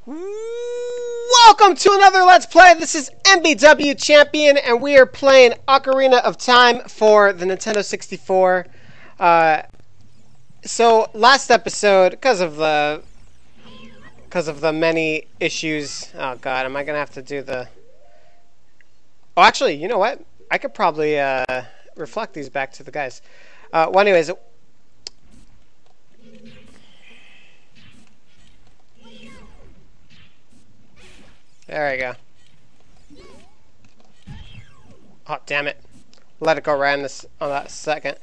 Welcome to another Let's Play. This is MBW Champion, and we are playing Ocarina of Time for the Nintendo 64. So last episode, because of the many issues. Oh God, am I gonna have to do the? Oh, actually, you know what? I could probably reflect these back to the guys. Well, anyways. There we go. Oh, damn it. Let it go right on that second.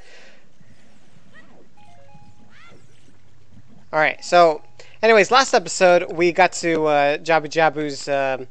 Alright, so, anyways, last episode, we got to Jabu Jabu's,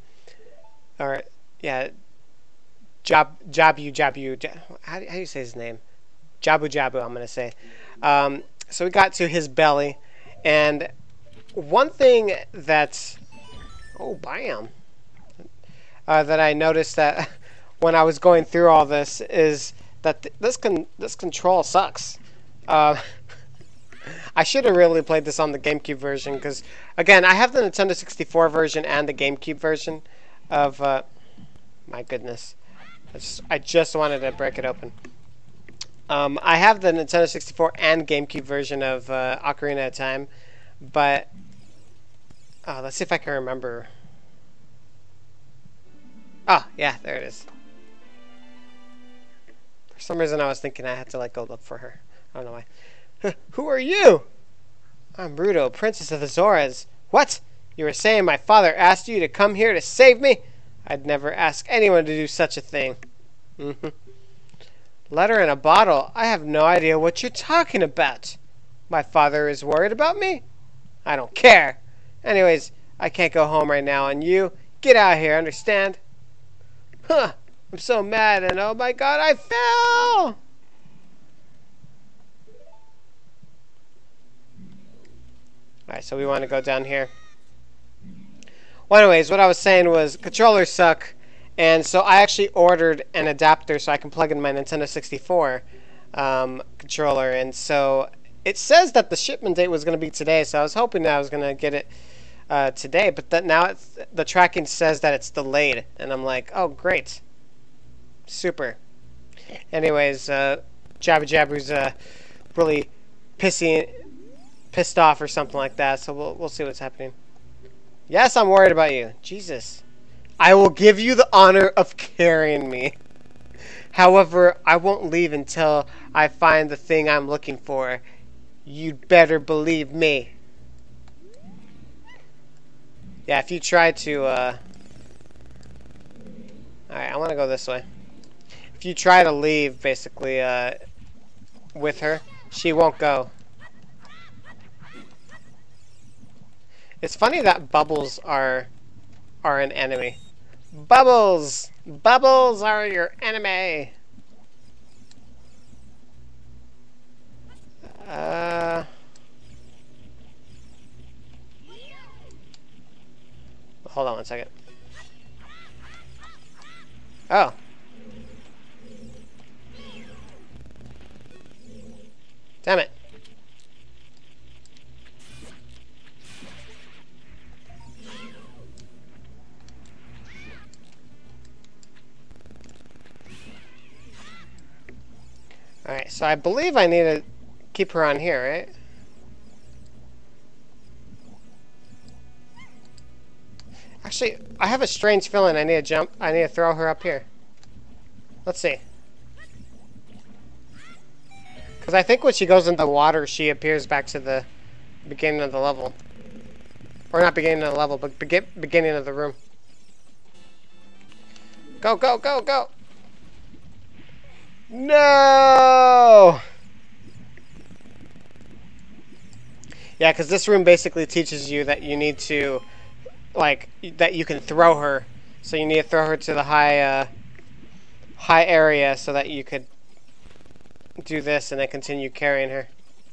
Jabu Jabu, how do you say his name? Jabu Jabu, I'm going to say. So we got to his belly, and one thing that, oh, bam. That I noticed that when I was going through all this is that this control sucks. I should have really played this on the GameCube version because, again, I have the Nintendo 64 version and the GameCube version of. My goodness, I just wanted to break it open. I have the Nintendo 64 and GameCube version of Ocarina of Time, but let's see if I can remember. Oh, yeah, there it is. For some reason I was thinking I had to go look for her. I don't know why. Who are you? I'm Ruto, Princess of the Zoras. What? You were saying my father asked you to come here to save me? I'd never ask anyone to do such a thing. Letter in a bottle? I have no idea what you're talking about. My father is worried about me? I don't care. Anyways, I can't go home right now, and you, get out of here, understand? Huh, I'm so mad, and oh my God, I fell! Alright, so we want to go down here. Well, anyways, what I was saying was controllers suck, and so I actually ordered an adapter so I can plug in my Nintendo 64 controller, and so it says that the shipment date was going to be today, so I was hoping that I was going to get it today, but now the tracking says that it's delayed, and I'm like, oh great, super. Anyways, Jabu Jabu's really pissed off or something like that, so we'll see what's happening. Yes, I'm worried about you. Jesus, I will give you the honor of carrying me. However, I won't leave until I find the thing I'm looking for. You'd better believe me. Yeah, if you try to, Alright, I want to go this way. If you try to leave, basically, with her, she won't go. It's funny that bubbles are an enemy. Bubbles! Bubbles are your enemy! Hold on one second. Oh. Damn it. Alright, so I believe I need to keep her on here, right? Actually, I have a strange feeling I need to throw her up here. Let's see. Because I think when she goes into the water, she appears back to the beginning of the level. Or not beginning of the level, but beginning of the room. Go, go, go, go! No! Yeah, because this room basically teaches you that you need to, that you can throw her. So you need to throw her to the high area so that you could do this and then continue carrying her.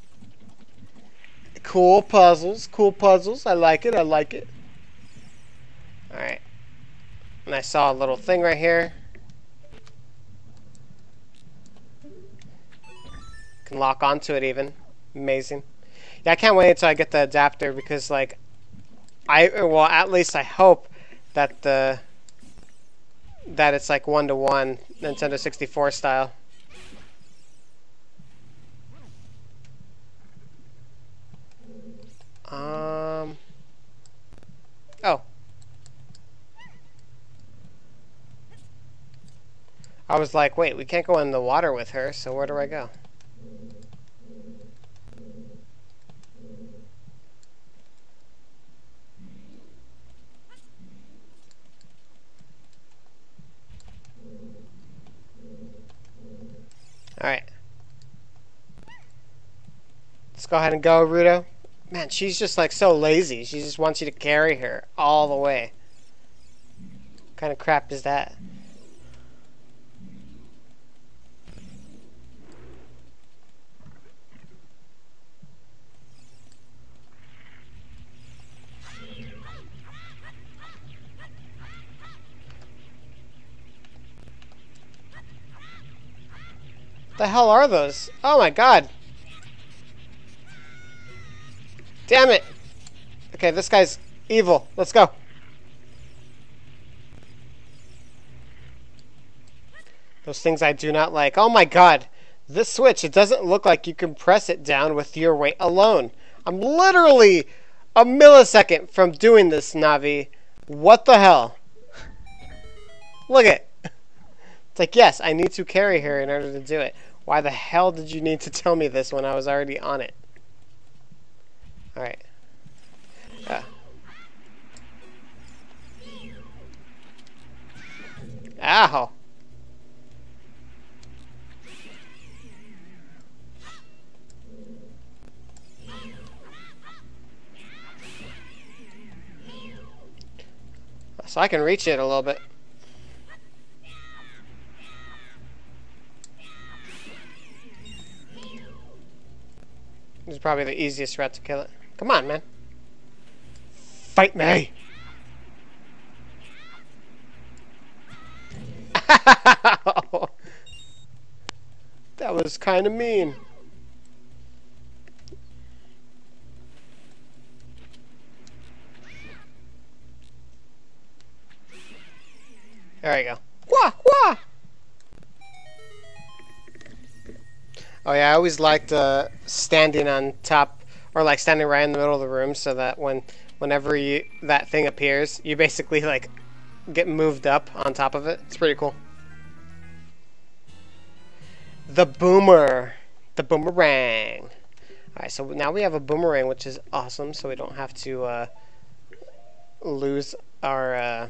Cool puzzles, cool puzzles. I like it, I like it. Alright. And I saw a little thing right here. Can lock onto it even. Amazing. Yeah, I can't wait until I get the adapter because, well, at least I hope that it's like 1-to-1 Nintendo 64 style. Oh. I was like, wait, we can't go in the water with her, so where do I go? Alright. Let's go ahead and go, Rudo. Man, she's just like so lazy. She just wants you to carry her all the way. What kind of crap is that? The hell are those? Oh my god. Damn it. Okay, this guy's evil. Let's go. Those things I do not like. Oh my god. This switch, it doesn't look like you can press it down with your weight alone. I'm literally a millisecond from doing this, Navi. What the hell? Look at it. It's like, yes, I need to carry her in order to do it. Why the hell did you need to tell me this when I was already on it? Alright. Ow! So I can reach it a little bit. This is probably the easiest route to kill it. Come on, man. Fight me! That was kind of mean. There you go. Wah! Wah! Oh yeah, I always liked standing on top, or like standing right in the middle of the room, so that whenever that thing appears, you basically like get moved up on top of it. It's pretty cool. The boomer, the boomerang. All right, so now we have a boomerang, which is awesome. So we don't have to lose our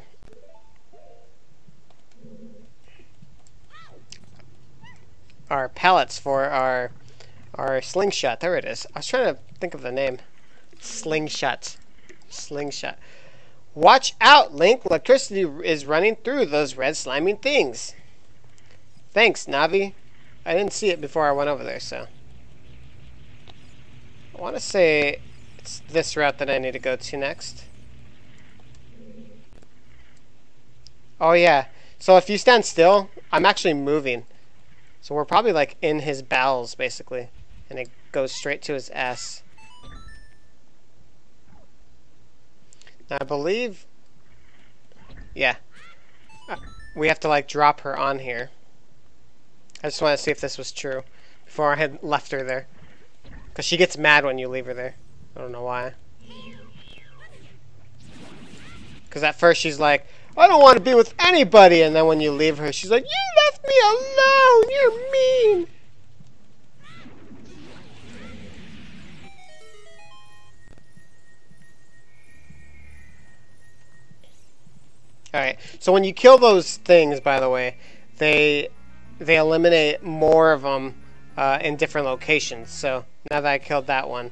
pellets for our slingshot. There it is. I was trying to think of the name. Slingshot. Slingshot. Watch out, Link. Electricity is running through those red slimy things. Thanks, Navi. I didn't see it before I went over there, so. I want to say it's this route that I need to go to next. Oh, yeah. So if you stand still, I'm actually moving. So we're probably like in his bowels, basically. And it goes straight to his ass. Now, I believe... Yeah. We have to like drop her on here. I just want to see if this was true before I had left her there. Because she gets mad when you leave her there. I don't know why. Because at first she's like, I don't want to be with anybody. And then when you leave her, she's like, you left me alone. You're mean. Alright, so when you kill those things, by the way, they eliminate more of them in different locations. So now that I killed that one,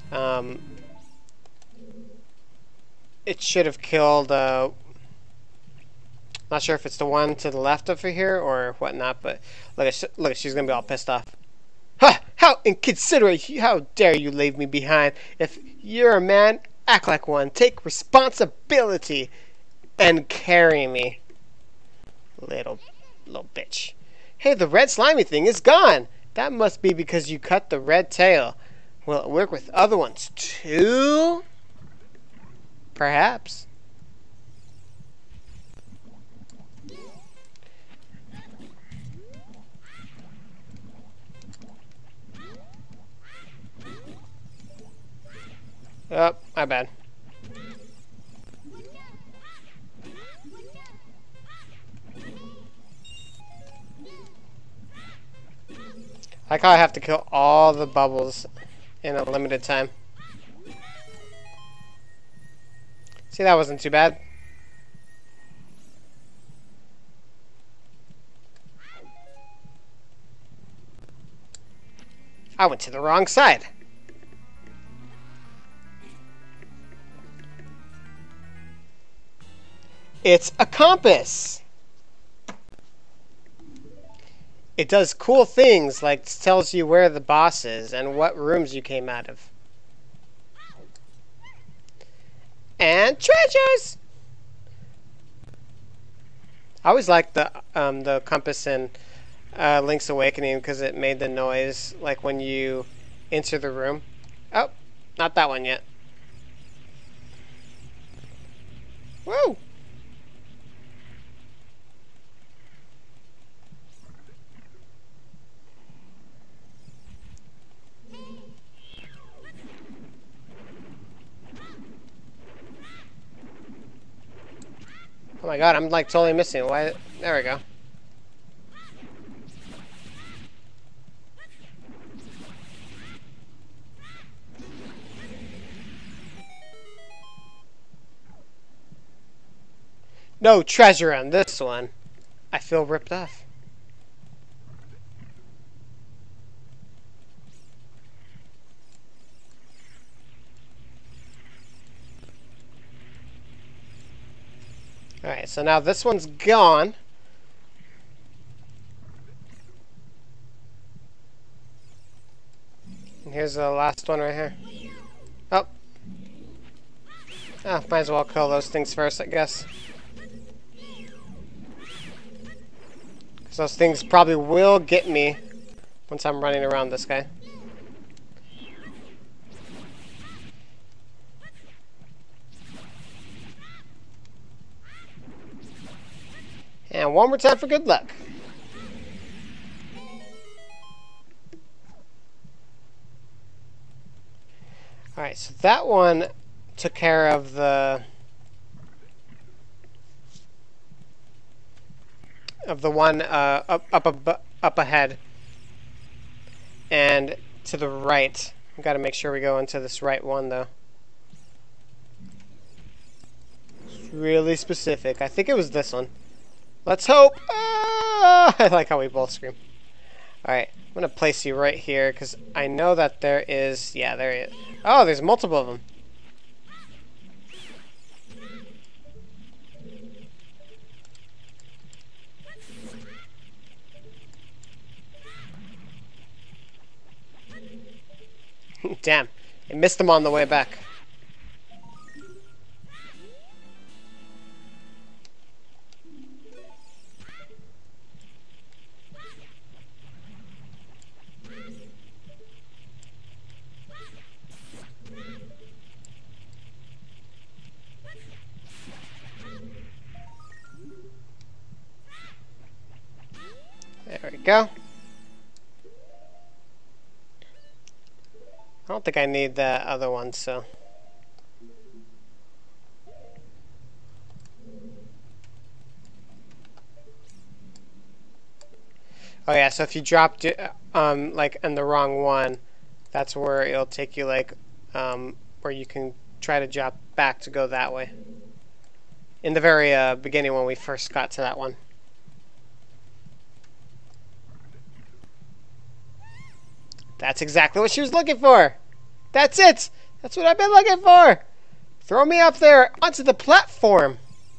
it should have killed... not sure if it's the one to the left of her here or whatnot, but look, she's gonna be all pissed off. Ha! How inconsiderate! How dare you leave me behind? If you're a man, act like one. Take responsibility and carry me, little bitch. Hey, the red slimy thing is gone. That must be because you cut the red tail. Will it work with other ones too? Perhaps. Oh, my bad. I like how I have to kill all the bubbles in a limited time. See, that wasn't too bad. I went to the wrong side. It's a compass. It does cool things, like tells you where the boss is and what rooms you came out of. And treasures! I always liked the compass in Link's Awakening because it made the noise like when you enter the room. Oh, not that one yet. Woo! Oh my god, I'm like totally missing it. Why? There we go. No treasure on this one. I feel ripped off. Alright, so now this one's gone. And here's the last one right here. Oh. Ah, might as well kill those things first, I guess. Because those things probably will get me once I'm running around this guy. And one more time for good luck. Alright, so that one took care of the one up ahead. And to the right. We've got to make sure we go into this right one though. It's really specific. I think it was this one. Let's hope! Ah! I like how we both scream. Alright, I'm going to place you right here, because I know that there is... Yeah, there is. Oh, there's multiple of them. Damn, I missed them on the way back. There we go. I don't think I need that other one, so... Oh yeah, so if you dropped it, like, in the wrong one, that's where it'll take you, like, where you can try to drop back to go that way. In the very beginning when we first got to that one. That's exactly what she was looking for. That's it. That's what I've been looking for. Throw me up there onto the platform.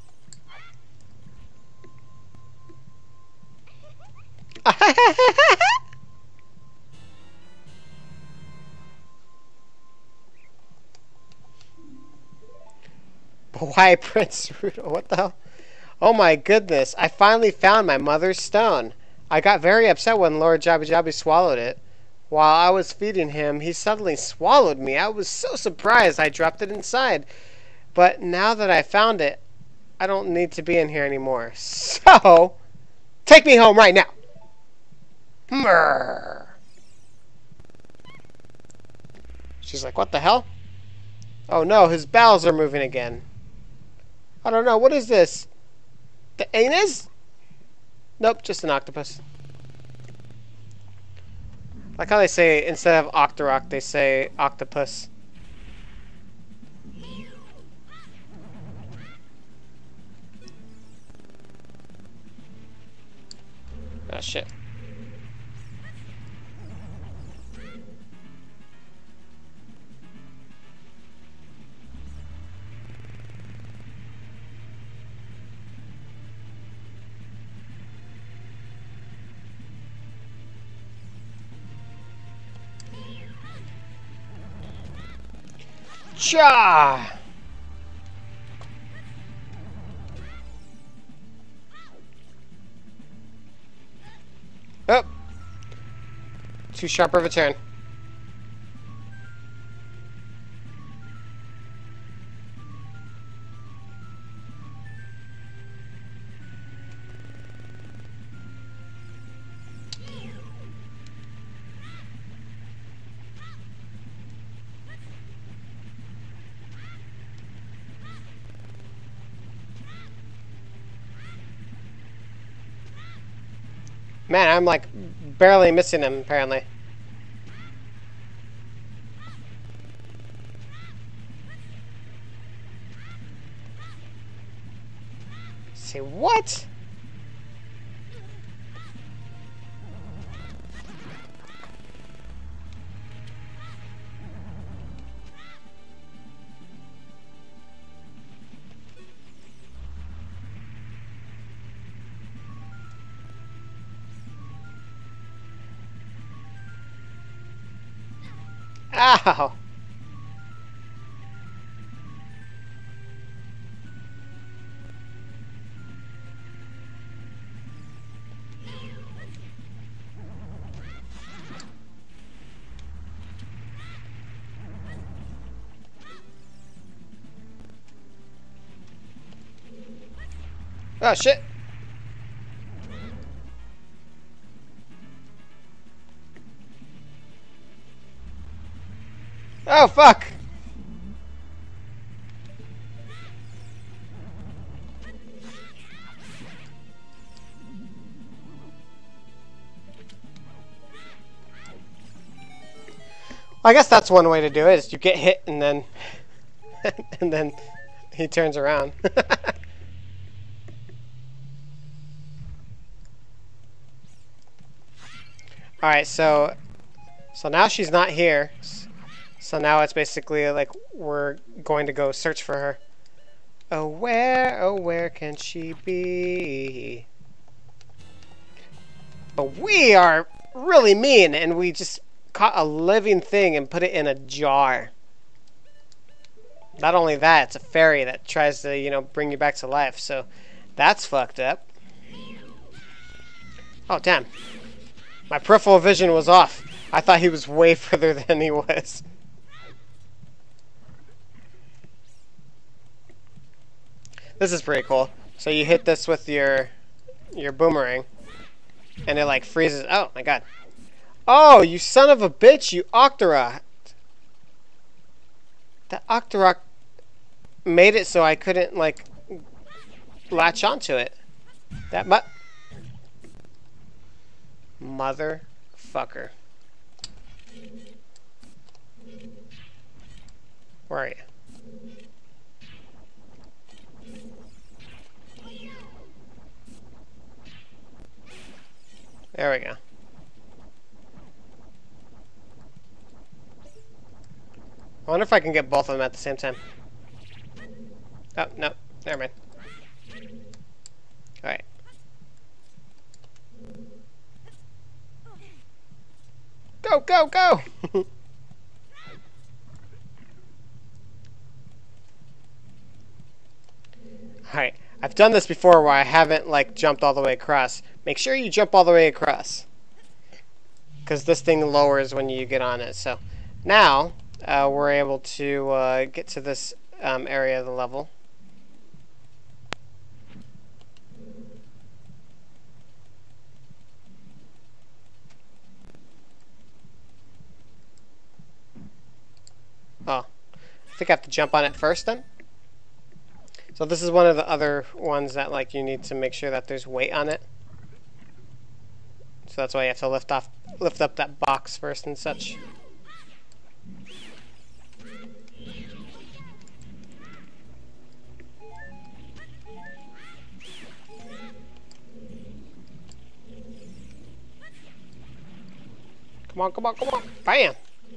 But why Prince Rudo? What the hell? Oh my goodness. I finally found my mother's stone. I got very upset when Lord Jabu Jabu swallowed it. While I was feeding him, he suddenly swallowed me. I was so surprised I dropped it inside. But now that I found it, I don't need to be in here anymore. So, take me home right now. She's like, what the hell? Oh no, his bowels are moving again. I don't know, what is this? The anus? Nope, just an octopus. Like how they say, instead of Octorok, they say octopus. Oh shit. Cha! Oh! Too sharp of a turn. Man, I'm like barely missing him, apparently. Say what? Ow! Oh shit! Oh fuck! Well, I guess that's one way to do it, is you get hit and then and then he turns around. Alright, so now she's not here. So now it's basically like we're going to go search for her. Oh where can she be? But we are really mean, and we just caught a living thing and put it in a jar. Not only that, it's a fairy that tries to, you know, bring you back to life. So that's fucked up. Oh, damn. My peripheral vision was off. I thought he was way further than he was. This is pretty cool. So you hit this with your boomerang, and it like freezes. Oh my god. Oh, you son of a bitch, you Octorok. That Octorok made it so I couldn't like latch onto it. That motherfucker. Where are you? There we go. I wonder if I can get both of them at the same time. Oh, no. Never mind. Alright. Go, go, go! Alright. I've done this before where I haven't, like, jumped all the way across. Make sure you jump all the way across, because this thing lowers when you get on it. So now we're able to get to this area of the level. Oh, I think I have to jump on it first then. So this is one of the other ones that like you need to make sure that there's weight on it. So that's why you have to lift up that box first and such. Come on, come on, come on. Bam!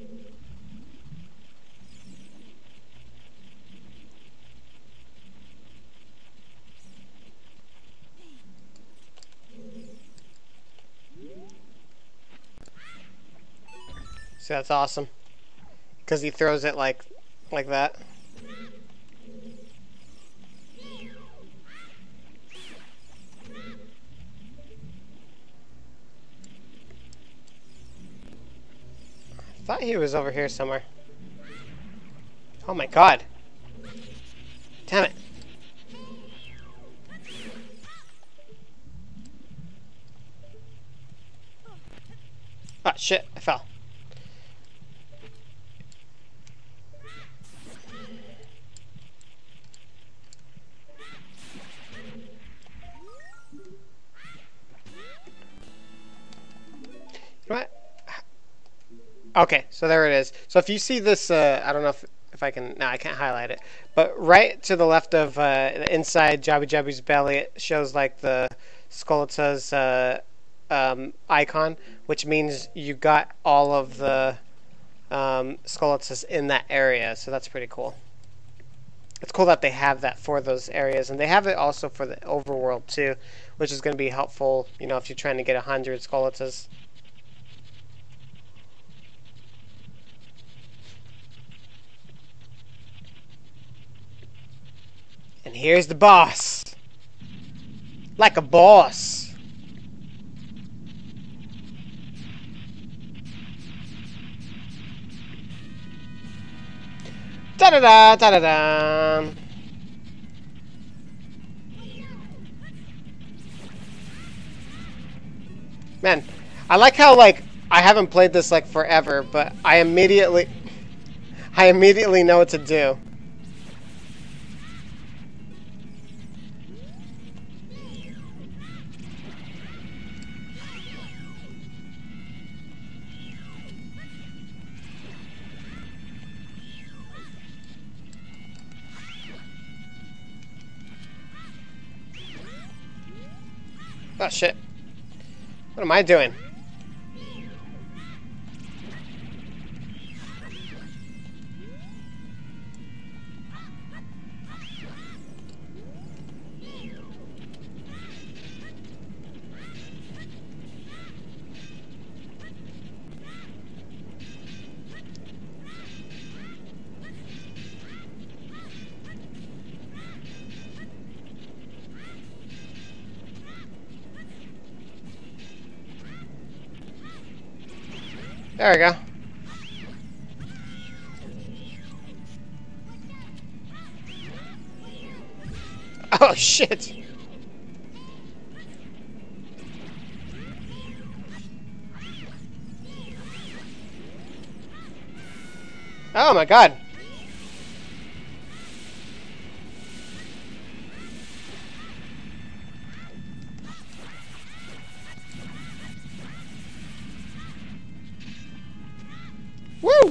See, that's awesome. Because he throws it like that. I thought he was over here somewhere. Oh my god. Damn it. Ah, shit, I fell. What? Okay, so there it is. So if you see this, I don't know if I can, no, I can't highlight it. But right to the left of inside Jabu Jabu's belly, it shows like the Skolata's icon, which means you got all of the Skolatas in that area. So that's pretty cool. It's cool that they have that for those areas, and they have it also for the overworld too, which is going to be helpful, you know, if you're trying to get 100 Skolatas. And here's the boss. Like a boss. Da-da-da, da-da-da. Man, I like how, like, I haven't played this, like, forever, but I immediately know what to do. Oh, shit. What am I doing? There we go. Oh, shit. Oh, my God. Woo!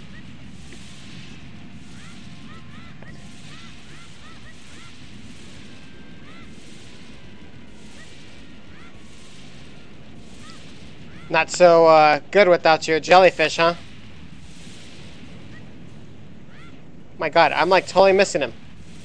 Not so good without your jellyfish, huh? My God, I'm like totally missing him.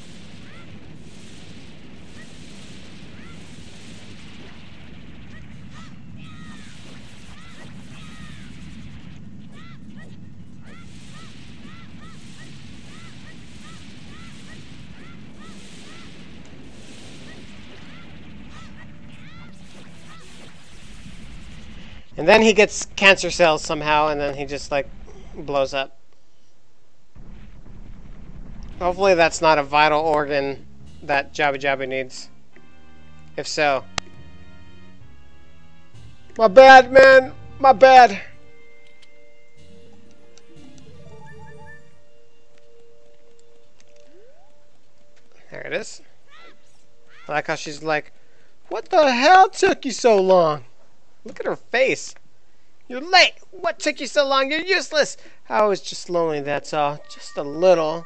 And then he gets cancer cells somehow, and then he just like blows up. Hopefully that's not a vital organ that Jabu Jabu needs. If so. My bad, man! My bad! There it is. I like how she's like, what the hell took you so long? Look at her face. You're late! What took you so long? You're useless! I was just lonely, that's all. Just a little.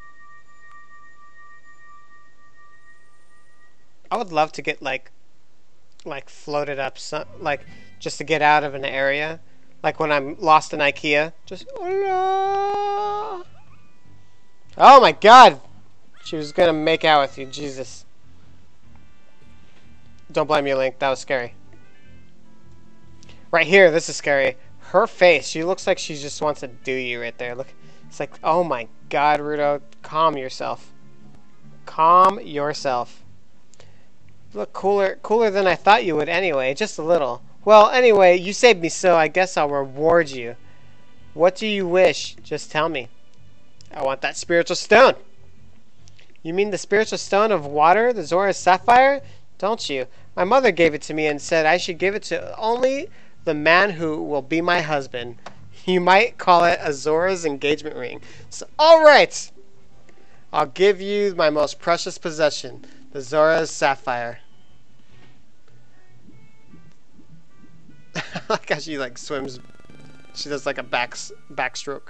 I would love to get like floated up, like just to get out of an area, like when I'm lost in IKEA. Just oh my God, she was gonna make out with you, Jesus! Don't blame you, Link. That was scary. Right here, this is scary. Her face, she looks like she just wants to do you right there. Look, it's like, oh my God, Ruto, calm yourself. Calm yourself. Look cooler than I thought you would anyway, just a little. Well, anyway, you saved me, so I guess I'll reward you. What do you wish? Just tell me. I want that spiritual stone. You mean the spiritual stone of water, the Zora's Sapphire? Don't you? My mother gave it to me and said I should give it to only the man who will be my husband. You might call it a Zora's engagement ring. So, alright! I'll give you my most precious possession, the Zora's Sapphire. I like how she like swims. She does like a backstroke.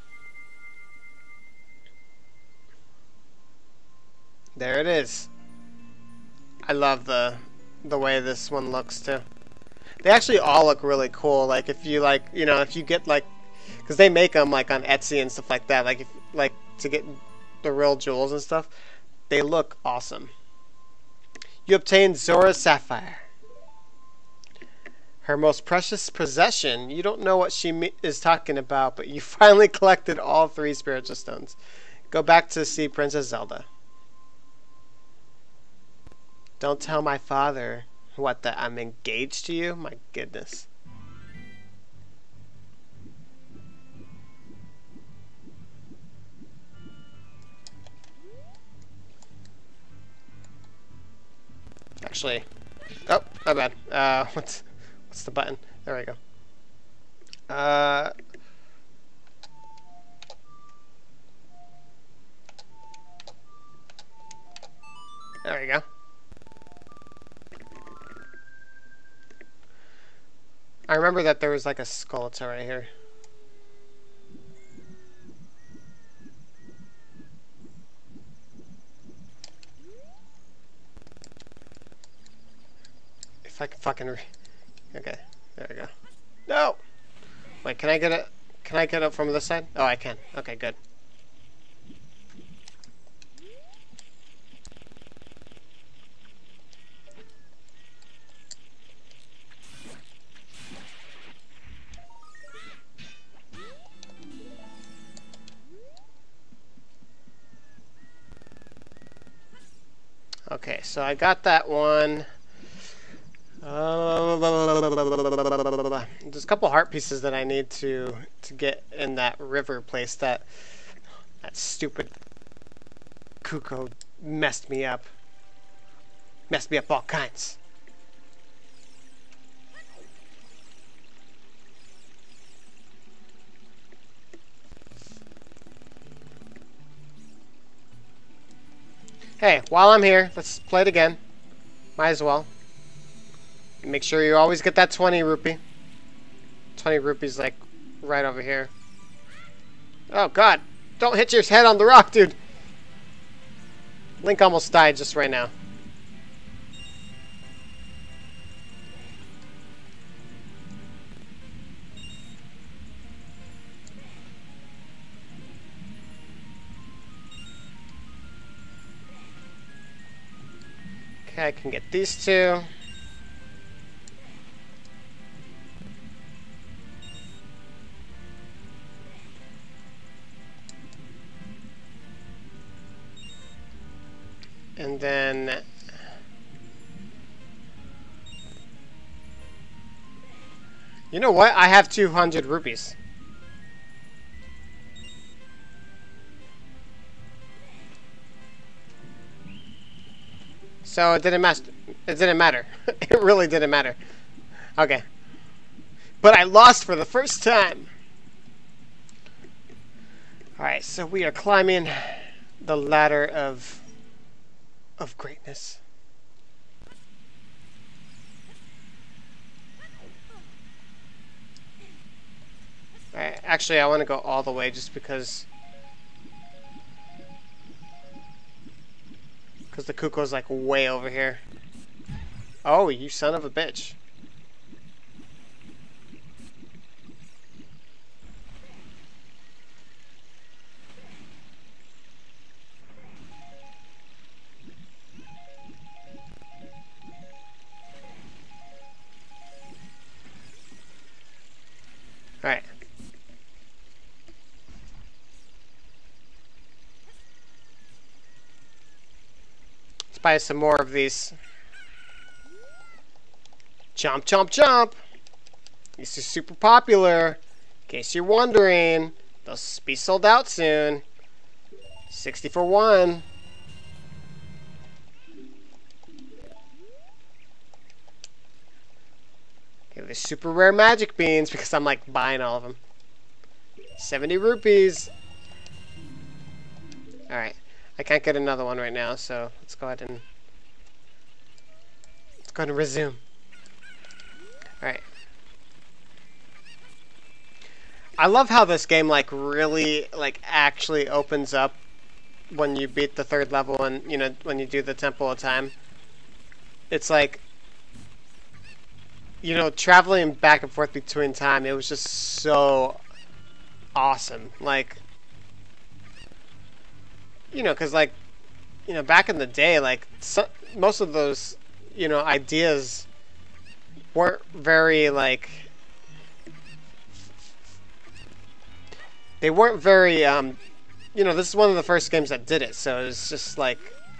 There it is. I love the way this one looks too. They actually all look really cool. Like if you like, you know, if you get like, because they make them like on Etsy and stuff like that. Like if like to get the real jewels and stuff, they look awesome. You obtained Zora's Sapphire. Her most precious possession. You don't know what she is talking about, but you finally collected all 3 spiritual stones. Go back to see Princess Zelda. Don't tell my father what, that I'm engaged to you? My goodness. Actually, oh, my bad. What's the button? There we go. There we go. I remember that there was like a skeleton right here. If I can fucking okay, there we go. No! Wait, can I get it? Can I get it from this side? Oh, I can. Okay, good. Okay, so I got that one. There's a couple heart pieces that I need to get in that river place that stupid Kuko messed me up. Messed me up all kinds. Hey, while I'm here, let's play it again. Might as well. Make sure you always get that 20 rupee. 20 rupees like right over here. Oh God, don't hit your head on the rock, dude. Link almost died just right now. Okay, I can get these 2. And then you know what? I have 200 rupees. So it didn't matter. It didn't matter. It really didn't matter. Okay. But I lost for the first time. Alright, so we are climbing the ladder of greatness. Alright, actually I want to go all the way just because the Kuko's like way over here. Oh, you son of a bitch. Alright. Let's buy some more of these. Chomp, chomp, chomp! These are super popular. In case you're wondering, they'll be sold out soon. 60 for one. Okay, the super rare magic beans because I'm like buying all of them. 70 rupees. Alright. I can't get another one right now, so let's go ahead and resume. Alright. I love how this game like really like actually opens up when you beat the third level and when you do the Temple of Time. It's like traveling back and forth between time, it was just so awesome. Like because like back in the day, like most of those ideas weren't very like this is one of the first games that did it, so it's just like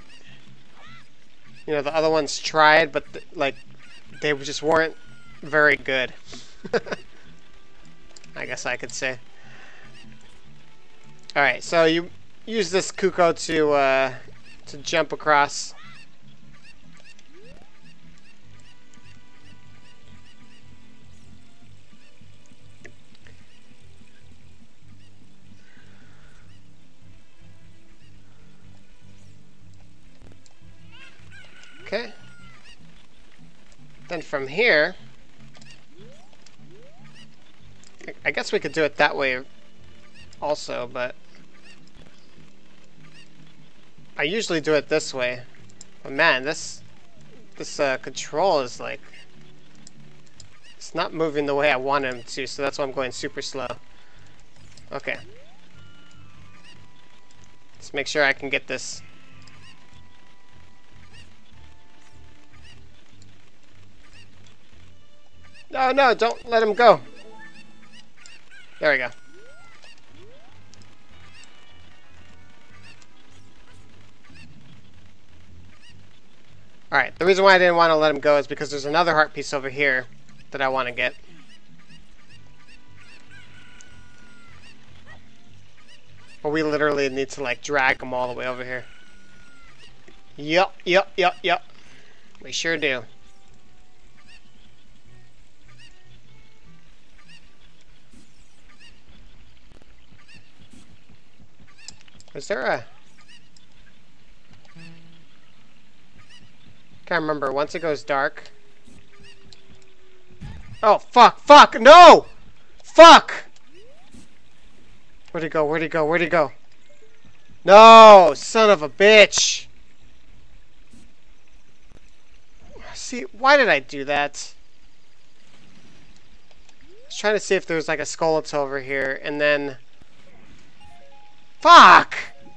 the other ones tried, but like they just weren't very good. I guess I could say. Alright, so you use this Kuko to jump across. Okay. Then from here, I guess we could do it that way also, but I usually do it this way. But man, this control is like, it's not moving the way I want him to, so that's why I'm going super slow. Okay. Let's make sure I can get this. No, no, don't let him go. There we go. Alright, the reason why I didn't want to let him go is because there's another heart piece over here that I want to get. But we literally need to like drag him all the way over here. Yup, yup, yup, yup. We sure do. Is there a... Can't remember. Once it goes dark... Oh, fuck! Fuck! No! Fuck! Where'd he go? Where'd he go? Where'd he go? No! Son of a bitch! See, why did I do that? I was trying to see if there was like a skeleton over here, and then... Fuck!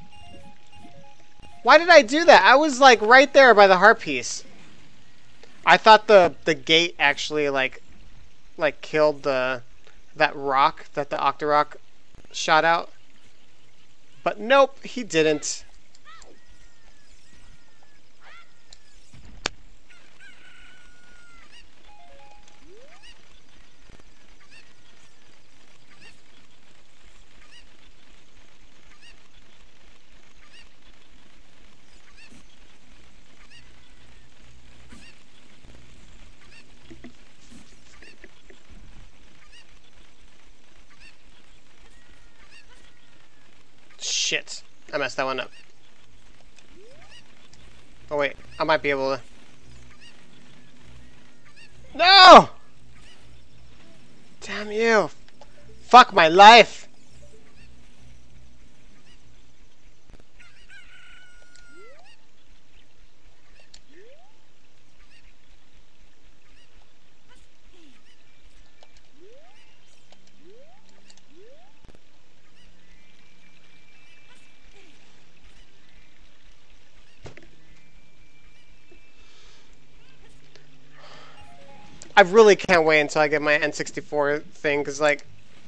Why did I do that? I was like right there by the heart piece. I thought the gate actually like killed that rock that the Octorok shot out. But nope, he didn't. shit. I messed that one up. Oh wait, I might be able to... No! Damn you. Fuck my life. I really can't wait until I get my N64 thing, because, like...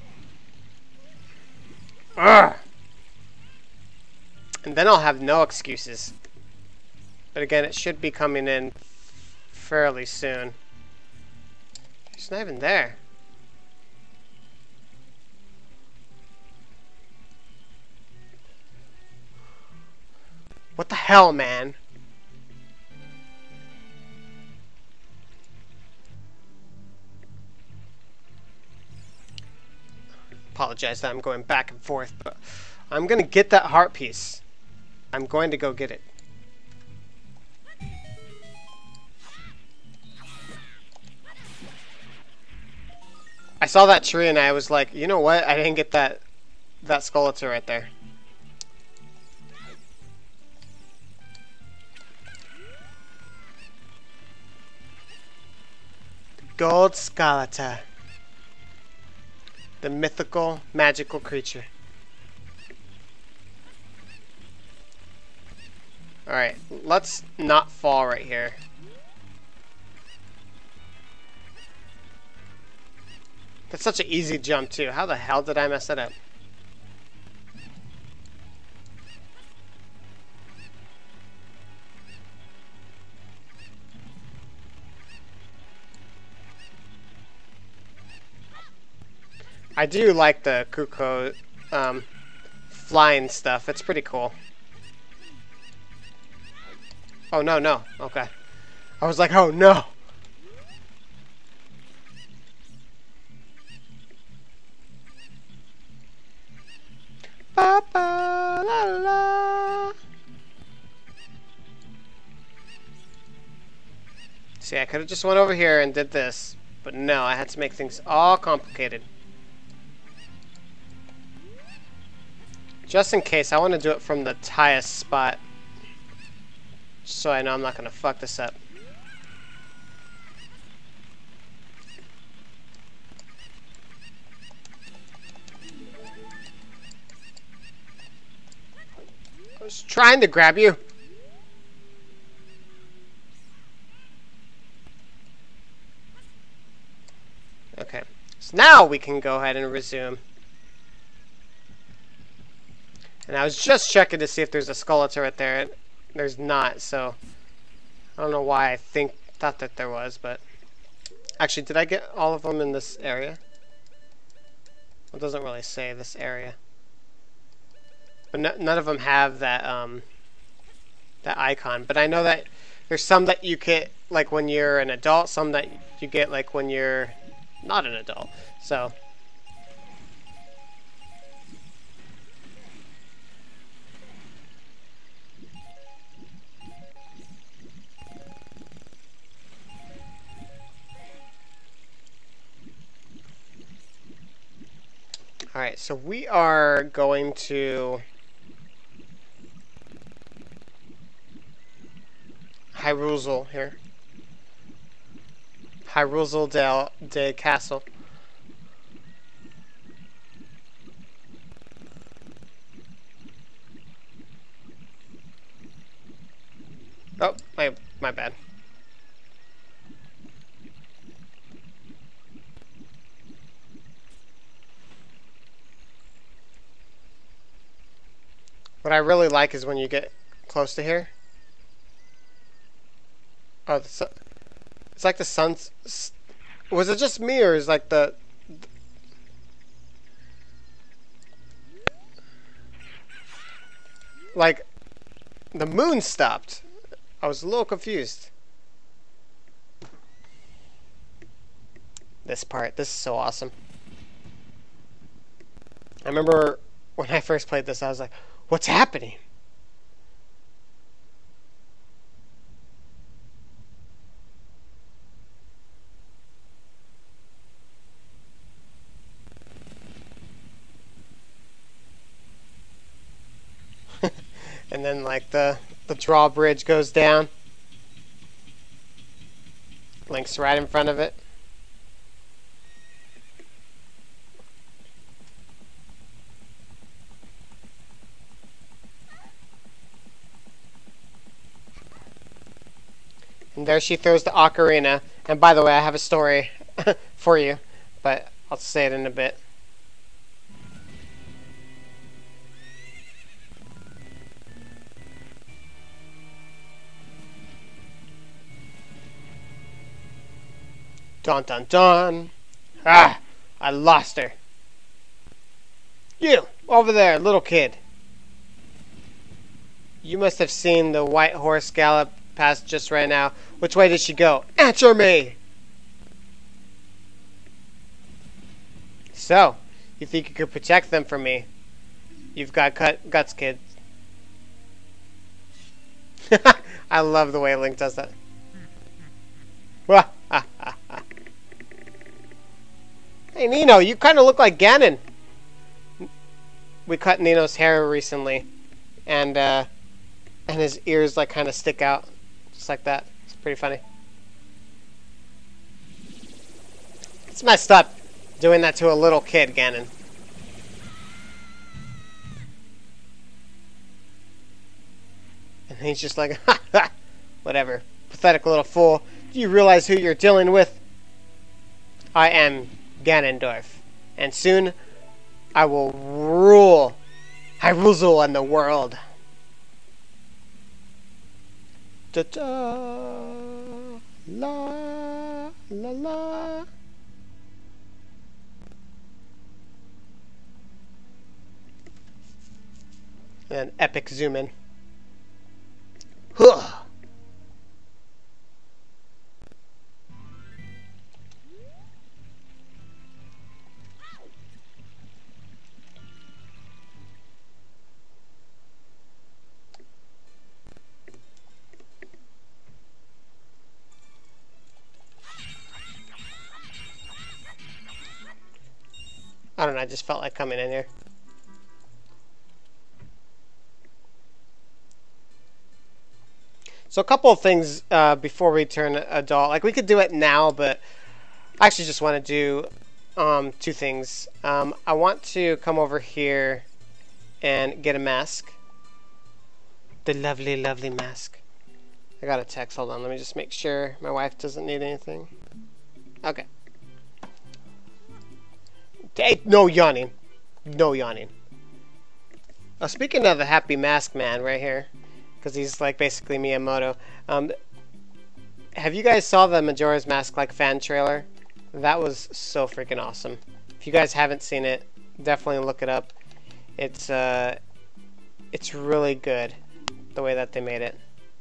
Ugh! And then I'll have no excuses. But again, it should be coming in fairly soon. It's not even there. What the hell, man? Apologize that I'm going back and forth, but I'm gonna get that heart piece. I'm going to go get it. I saw that tree and I was like, you know what? I didn't get that skeleton right there. Gold skeleton. The mythical, magical creature. Alright, let's not fall right here. That's such an easy jump, too. How the hell did I mess that up? I do like the Kuko flying stuff. It's pretty cool. Oh, no, no. Okay. I was like, oh, no. Ba, ba, la, la. See, I could have just went over here and did this. But no, I had to make things all complicated. Just in case, I want to do it from the highest spot. So I know I'm not going to fuck this up. I was trying to grab you. Okay. So now we can go ahead and resume. And I was just checking to see if there's a skeleton right there. There's not, so I don't know why I thought that there was, but actually, did I get all of them in this area? It doesn't really say this area, but none of them have that that icon. But I know that there's some that you get like when you're an adult, some that you get like when you're not an adult. So. Alright, so we are going to Hyrule here. Hyrule de Castle. Oh, my bad. What I really like is when you get close to here. Oh, it's like the sun's... Was it just me, or is like the... Like, the moon stopped. I was a little confused. This part, this is so awesome. I remember when I first played this, I was like, What's happening? And then like the drawbridge goes down. Link's right in front of it. And there she throws the ocarina. And by the way, I have a story for you, but I'll say it in a bit. Dun dun dun! Ah! I lost her. You! Over there, little kid. You must have seen the white horse gallop past just right now. Which way did she go? Answer me! So, you think you could protect them from me? You've got guts, kid. I love the way Link does that. Hey, Nino, you kind of look like Ganon. We cut Nino's hair recently, and his ears like kind of stick out, just like that. It's pretty funny. It's messed up doing that to a little kid, Ganon. And he's just like, ha ha, whatever. Pathetic little fool. Do you realize who you're dealing with? I am Ganondorf, and soon I will rule Hyrule and the world. Da da la la la. And an epic zoom in. Huh. I don't know, I just felt like coming in here. So a couple of things before we turn adult. Like, we could do it now, but I actually just want to do two things. I want to come over here and get a mask. The lovely, lovely mask. I got a text. Hold on, let me just make sure my wife doesn't need anything. Okay. Hey, no yawning. No yawning. Oh, speaking of the happy mask man right here, because he's like basically Miyamoto. Have you guys saw the Majora's Mask like fan trailer? That was so freaking awesome. If you guys haven't seen it, definitely look it up. It's really good the way that they made it.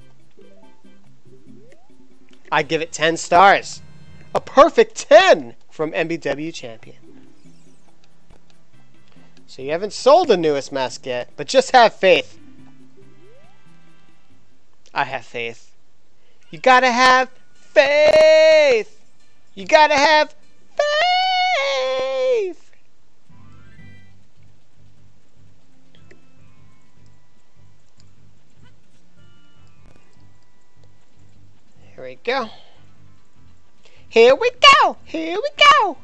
I give it 10 stars. A perfect 10 from MBW Champion. So you haven't sold the newest mask yet, but just have faith. I have faith. You gotta have faith. You gotta have faith. Here we go. Here we go. Here we go.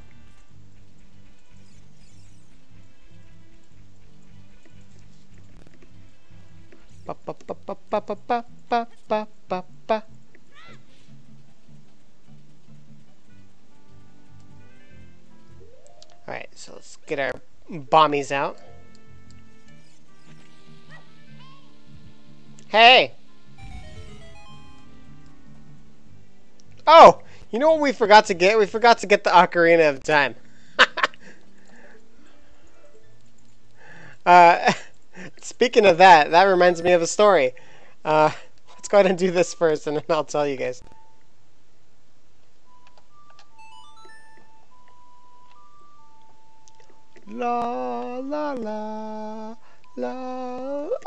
Ba ba ba ba ba ba ba ba ba ba ba. Alright, so let's get our bombies out. Hey! Oh! You know what we forgot to get? We forgot to get the Ocarina of Time. Speaking of that, that reminds me of a story. Let's go ahead and do this first, and then I'll tell you guys. La la la Love.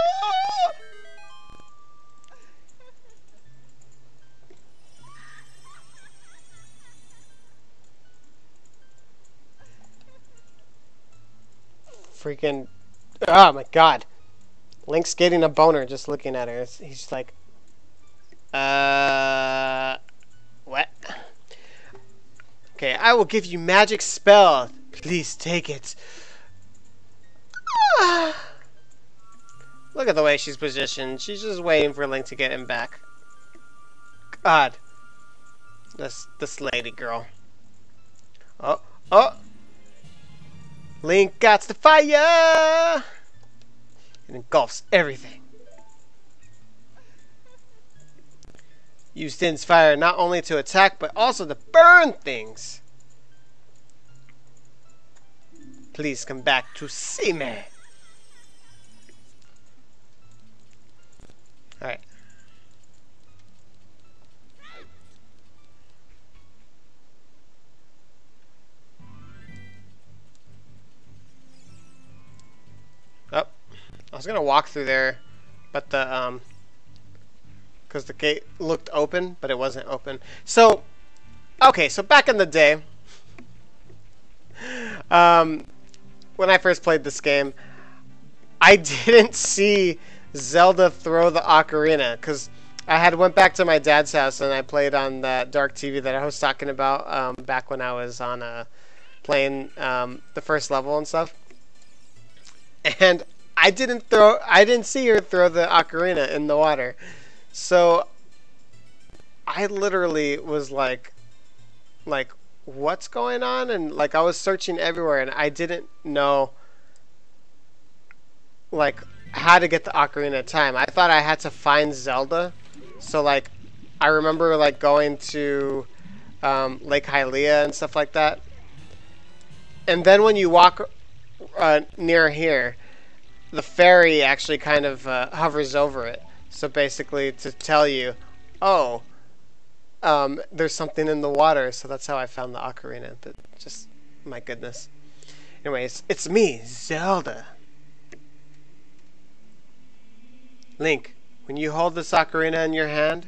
Freaking. Oh my god. Link's getting a boner just looking at her. He's like, what? Okay, I will give you magic spell. Please take it. Look at the way she's positioned. She's just waiting for Link to get him back. God. This lady girl. Oh, oh. Link got the fire. It engulfs everything. Use Din's fire not only to attack, but also to burn things. Please come back to see me. Alright. Oh. I was gonna walk through there, but the, because the gate looked open, but it wasn't open. So, okay, so back in the day, when I first played this game, I didn't see Zelda throw the ocarina, because I had went back to my dad's house and I played on that dark TV that I was talking about back when I was on playing the first level and stuff. And I didn't see her throw the ocarina in the water. So I literally was like, what's going on? And like I was searching everywhere and I didn't know like how to get the ocarina of time. I thought I had to find Zelda. So like I remember like going to Lake Hylia and stuff like that. And then when you walk near here, the fairy actually kind of hovers over it. So basically to tell you, oh, there's something in the water. So that's how I found the ocarina. But just, my goodness. Anyways, it's me, Zelda. Link, when you hold this ocarina in your hand,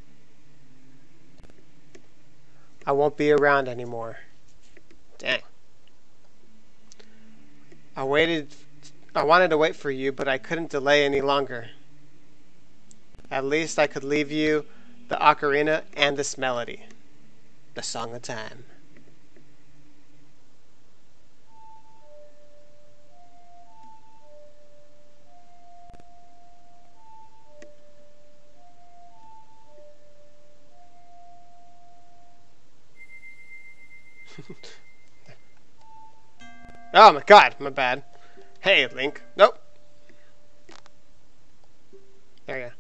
I won't be around anymore. Dang. I wanted to wait for you, but I couldn't delay any longer. At least I could leave you the ocarina and this melody. The Song of Time. Oh my god, my bad. Hey, Link. Nope. There you go.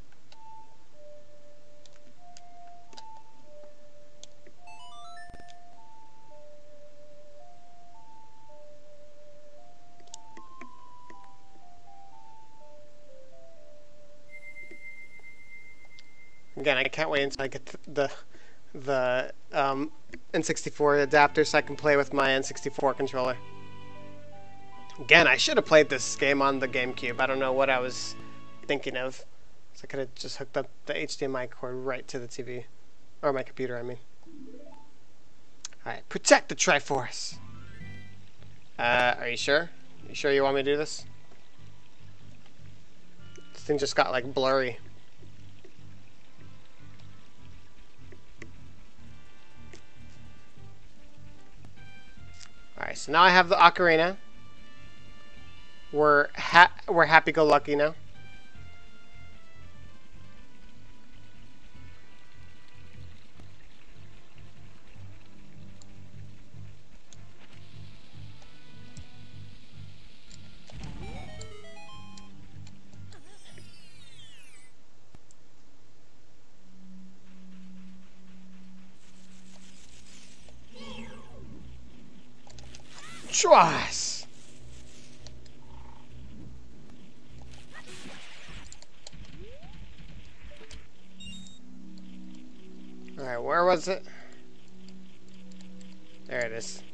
Again, I can't wait until I get the N64 adapter so I can play with my N64 controller. Again, I should have played this game on the GameCube. I don't know what I was thinking of. So I could have just hooked up the HDMI cord right to the TV. Or my computer, I mean. Alright, protect the Triforce! Are you sure? You sure you want me to do this? This thing just got, like, blurry. Alright, so now I have the ocarina. We're happy-go-lucky now. Choice! Alright, where was it? There it is.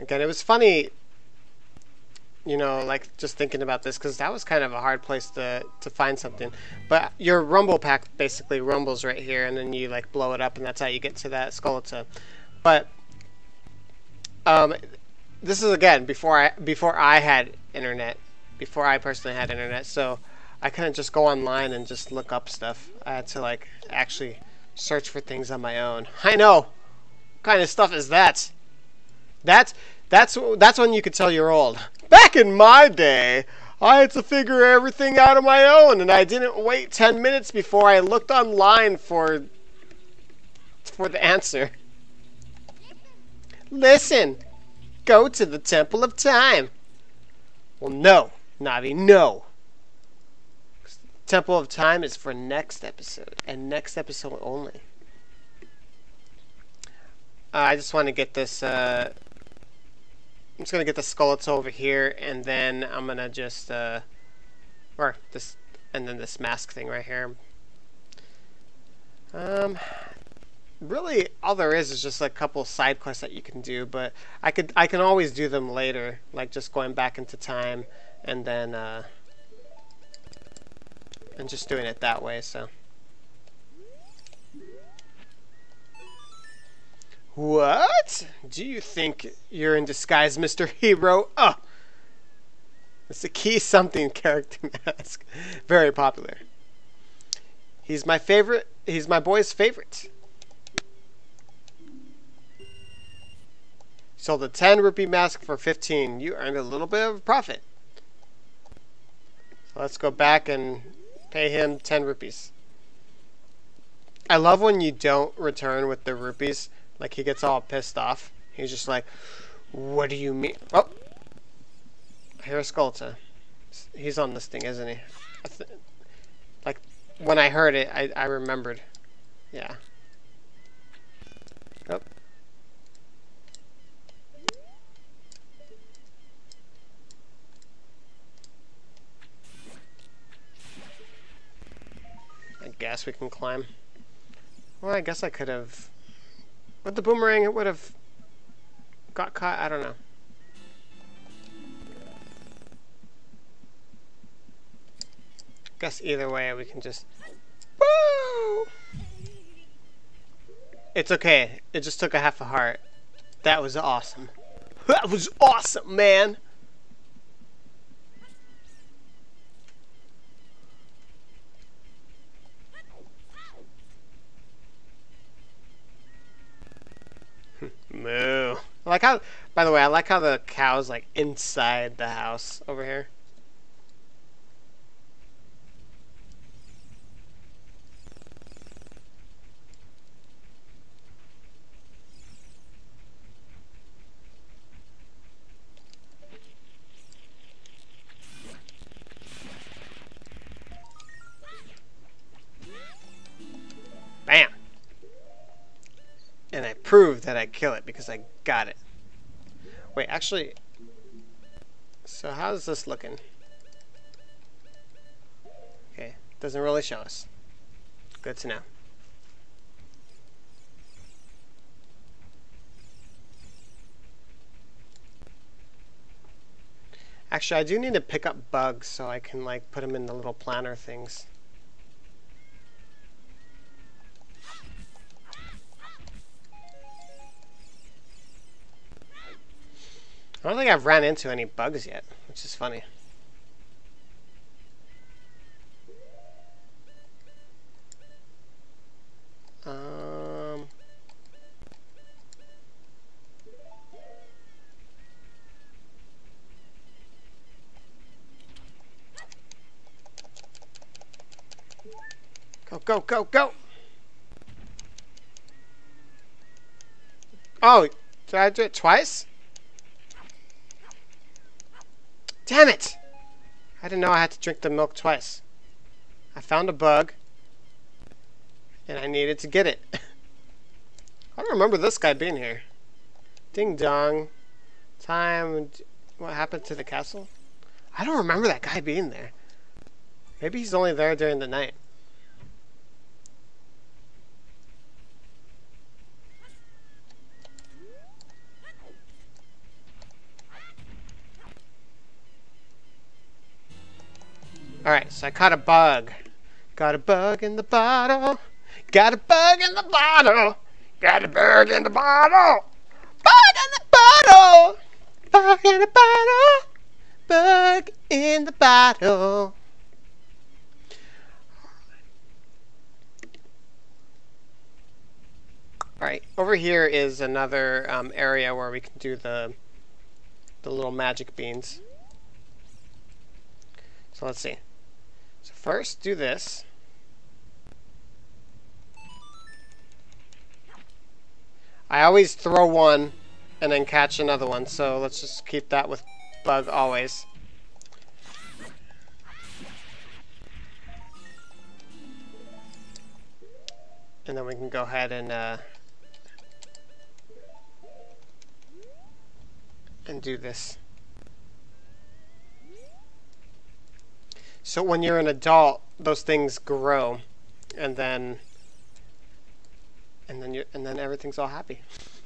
Again, it was funny, you know, like just thinking about this, because that was kind of a hard place to find something. But your rumble pack basically rumbles right here, and then you like blow it up, and that's how you get to that skeleton. But this is again before I had internet, before I personally had internet. So I couldn't just go online and just look up stuff. I had to like actually search for things on my own. I know. What kind of stuff is that? That's when you could tell you're old. Back in my day, I had to figure everything out on my own, and I didn't wait 10 minutes before I looked online for the answer. Listen, go to the Temple of Time. Well, no, Navi, no. Temple of Time is for next episode, and next episode only. I just want to get this. I'm just gonna get the skeleton over here, and then I'm gonna just or this, and then this mask thing right here. Really, all there is just like a couple side quests that you can do, but I can always do them later, like just going back into time, and then and just doing it that way. So. What? Do you think you're in disguise, Mr. Hero? Oh! It's a key something character mask. Very popular. He's my favorite. He's my boy's favorite. Sold a 10 rupee mask for 15. You earned a little bit of a profit. So let's go back and pay him 10 rupees. I love when you don't return with the rupees. Like, he gets all pissed off. He's just like, what do you mean? Oh! I hear a skeleton. He's on this thing, isn't he? Like, when I heard it, I remembered. Yeah. Oh. I guess we can climb. Well, I guess I could have... With the boomerang, it would have got caught. I don't know. Guess either way, we can just... Woo! It's okay. It just took a half a heart. That was awesome. That was awesome, man! Moo. I like how, by the way, I like how the cow's like inside the house over here. Bam! And I proved that I kill it because I got it. Wait, actually, so how's this looking? Okay, doesn't really show us. Good to know. Actually, I do need to pick up bugs so I can like put them in the little planner things. I don't think I've ran into any bugs yet, which is funny. Go, go, go, go! Oh, did I do it twice? Damn it! I didn't know I had to drink the milk twice. I found a bug, and I needed to get it. I don't remember this guy being here. Ding dong. Time. What happened to the castle? I don't remember that guy being there. Maybe he's only there during the night. Alright, so I caught a bug. Got a bug in the bottle. Got a bug in the bottle. Got a bug in the bottle. Bug in the bottle. Bug in the bottle. Bug in the bottle. Alright, over here is another area where we can do the little magic beans. So let's see. So first, do this. I always throw one and then catch another one, so let's just keep that with bug always. And then we can go ahead and do this. So when you're an adult, those things grow, and then everything's all happy.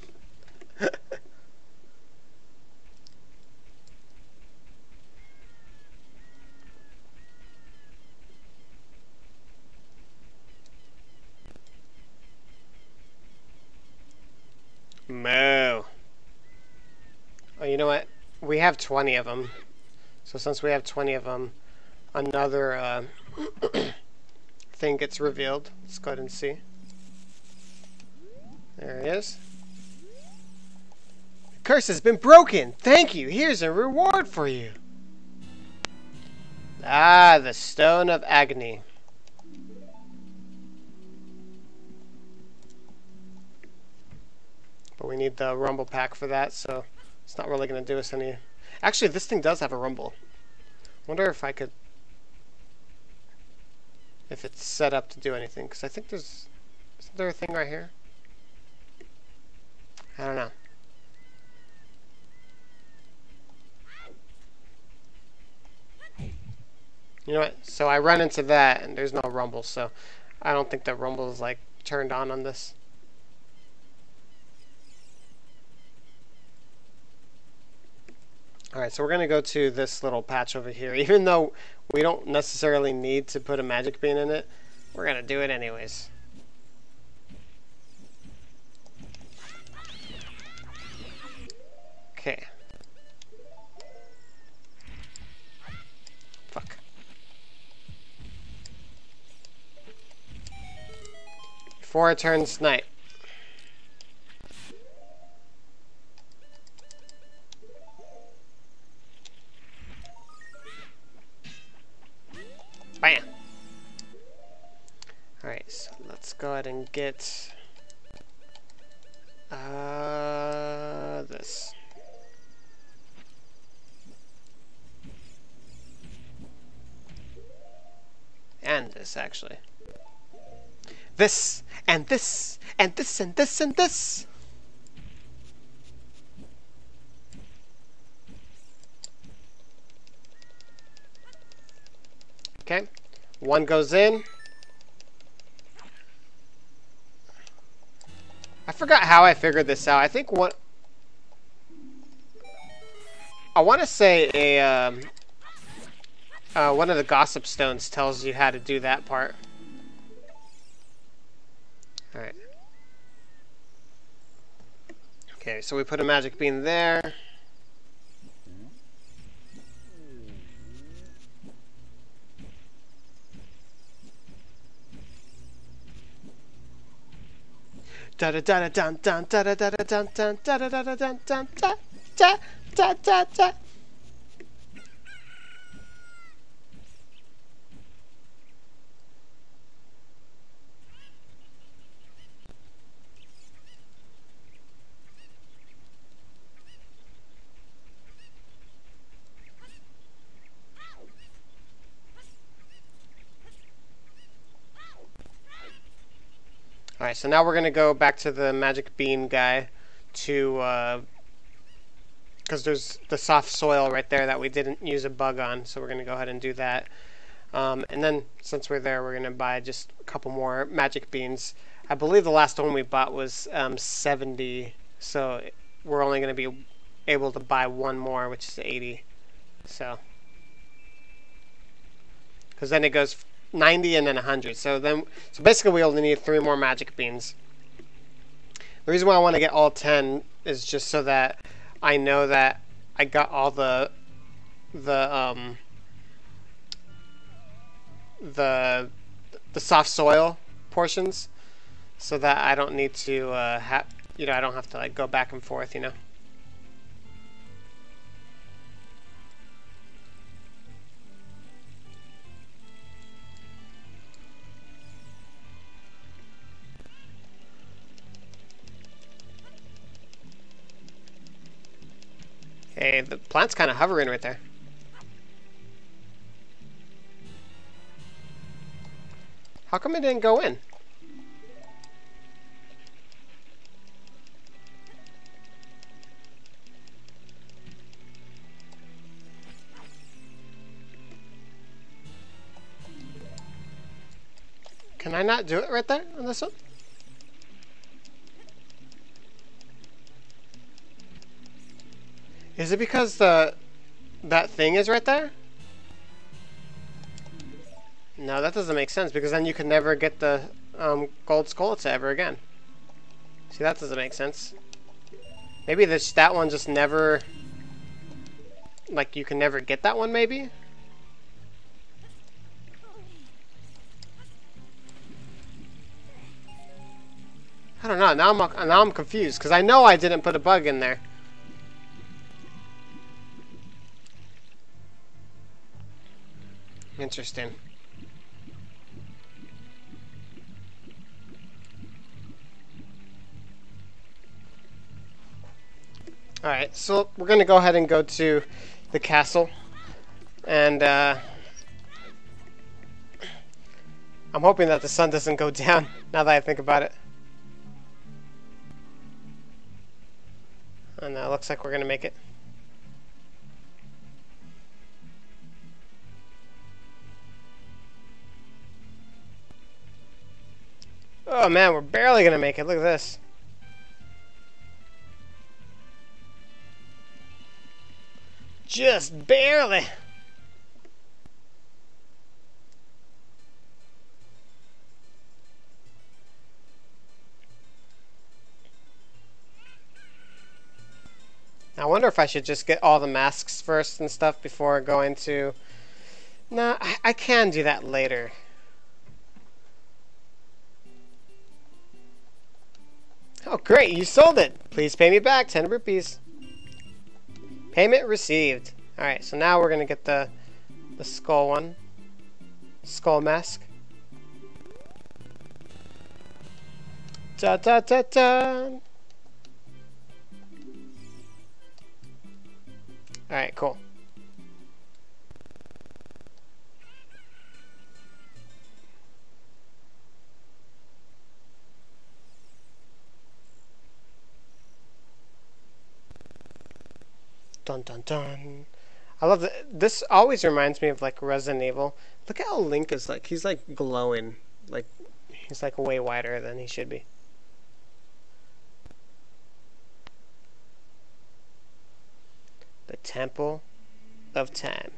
Moo. Oh, you know what? We have 20 of them. So since we have 20 of them, another thing gets revealed. Let's go ahead and see. There it is. The curse has been broken. Thank you. Here's a reward for you. Ah, the Stone of Agony. But we need the rumble pack for that, so it's not really going to do us any... Actually, this thing does have a rumble. Wonder if I could... if it's set up to do anything, because I think there's... Isn't there a thing right here? I don't know. You know what? So I run into that, and there's no rumble, so I don't think the rumble is, like, turned on this. Alright, so we're going to go to this little patch over here. Even though we don't necessarily need to put a magic bean in it, we're going to do it anyways. Okay. Fuck. Before it turns night. Bam! Alright, so let's go ahead and get this. And this, actually. This, and this, and this, and this, and this! Okay, one goes in. I forgot how I figured this out. I think what... I want to say a... one of the gossip stones tells you how to do that part. Alright. Okay, so we put a magic bean there. Da da da da dun dun da da da da dun dun da da da da dun dun da da da da da. Alright, so now we're going to go back to the magic bean guy to, because there's the soft soil right there that we didn't use a bug on, so we're going to go ahead and do that. And then, since we're there, we're going to buy just a couple more magic beans. I believe the last one we bought was 70, so we're only going to be able to buy one more, which is 80. So because then it goes 90 and then 100. So basically we only need 3 more magic beans. The reason why I want to get all 10 is just so that I know that I got all the soft soil portions, so that I don't need to I don't have to like go back and forth, Hey, the plant's kind of hovering right there. How come it didn't go in? Can I not do it right there on this one? Is it because that thing is right there? No, that doesn't make sense, because then you can never get the gold Skulltula ever again. See, that doesn't make sense. Maybe that one just never... Like, you can never get that one, maybe? I don't know. Now I'm confused, because I know I didn't put a bug in there. Interesting. Alright, so we're going to go ahead and go to the castle. And I'm hoping that the sun doesn't go down, now that I think about it. And it looks like we're going to make it. Oh man, we're barely going to make it. Look at this. Just barely. I wonder if I should just get all the masks first and stuff before going to... No, I can do that later. Oh great, you sold it! Please pay me back 10 rupees. Payment received. Alright, so now we're gonna get the skull one. Skull mask. Da da da da! Alright, cool. Dun dun dun. I love that. This always reminds me of like Resident Evil. Look at how Link is like. He's like glowing. Like he's like way whiter than he should be. The Temple of Time.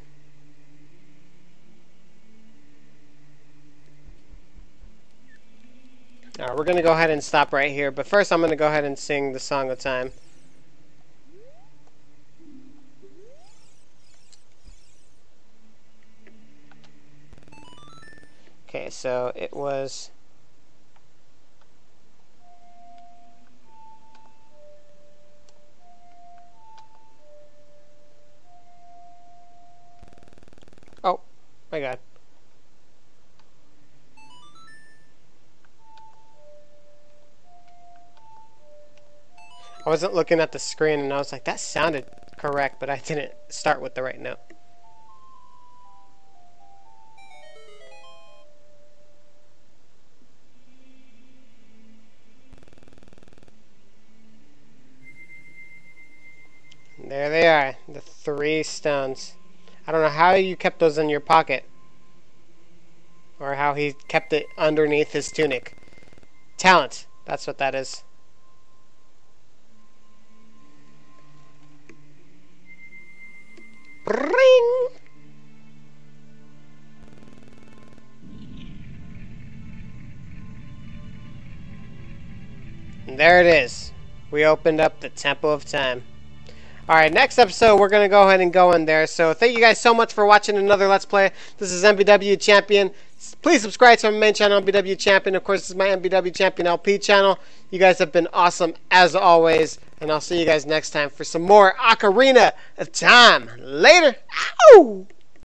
Alright, we're gonna go ahead and stop right here. But first, I'm gonna go ahead and sing the Song of Time. Okay, so it was... Oh, my God. I wasn't looking at the screen and I was like, that sounded correct, but I didn't start with the right note. There they are, the 3 stones. I don't know how you kept those in your pocket. Or how he kept it underneath his tunic. Talent, that's what that is. Ring! And there it is. We opened up the Temple of Time. Alright, next episode we're going to go ahead and go in there. So thank you guys so much for watching another Let's Play. This is MBW Champion. Please subscribe to my main channel, MBW Champion. Of course, this is my MBW Champion LP channel. You guys have been awesome as always. And I'll see you guys next time for some more Ocarina of Time. Later. Ow!